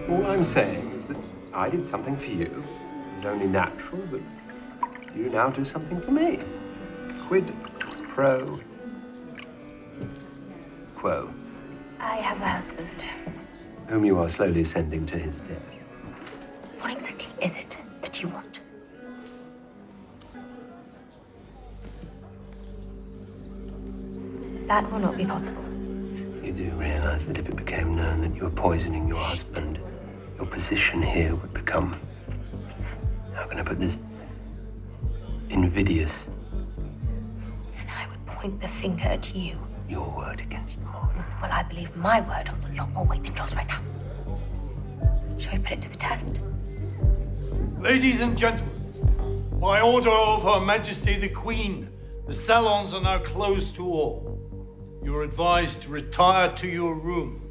All I'm saying is that I did something for you. It's only natural that you now do something for me. Quid pro quo. I have a husband. Whom you are slowly sending to his death. What exactly is it that you want? That will not be possible. You do realize that if it became known that you were poisoning your husband, your position here would become, how can I put this, invidious. And I would point the finger at you. Your word against mine. Well, I believe my word holds a lot more weight than yours right now. Shall we put it to the test? Ladies and gentlemen, by order of Her Majesty the Queen, the salons are now closed to all. You are advised to retire to your rooms.